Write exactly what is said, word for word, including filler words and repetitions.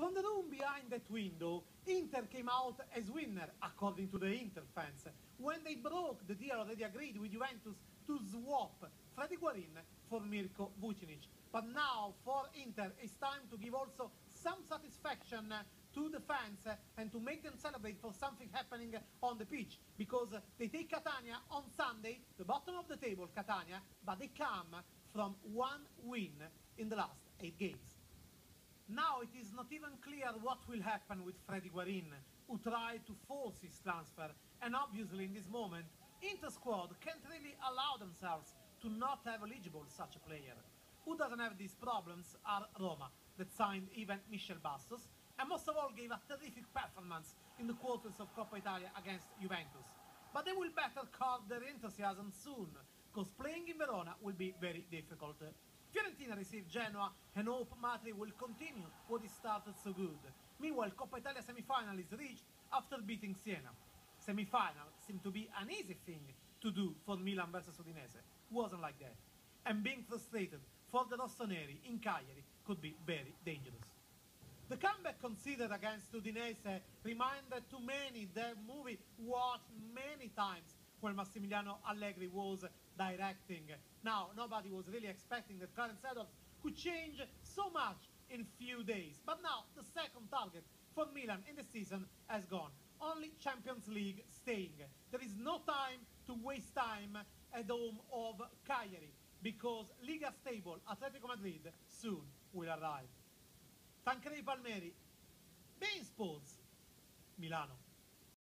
From the room behind that window, Inter came out as winner, according to the Inter fans, when they broke the deal already agreed with Juventus to swap Freddy Guarin for Mirko Vucinic. But now, for Inter, it's time to give also some satisfaction to the fans and to make them celebrate for something happening on the pitch, because they take Catania on Sunday, the bottom of the table, Catania, but they come from one win in the last eight games. Now it is not even clear what will happen with Freddy Guarin, who tried to force his transfer, and obviously in this moment, Inter squad can't really allow themselves to not have eligible such a player. Who doesn't have these problems are Roma, that signed even Michel Bastos, and most of all gave a terrific performance in the quarters of Coppa Italia against Juventus. But they will better curb their enthusiasm soon, because playing in Verona will be very difficult. Fiorentina received Genoa and hope Matri will continue what he started so good. Meanwhile, Coppa Italia semi-final is reached after beating Siena. Semi-final seemed to be an easy thing to do for Milan versus Udinese. Wasn't like that. And being frustrated for the Rossoneri in Cagliari could be very dangerous. The comeback considered against Udinese reminded to many the movie watched many times when Massimiliano Allegri was directing. Now, nobody was really expecting that Clarence Seedorf could change so much in few days. But now, the second target for Milan in the season has gone. Only Champions League staying. There is no time to waste time at home of Cagliari, because Liga stable Atletico Madrid soon will arrive. Tancredi Palmeri, beIN Sports, Milano.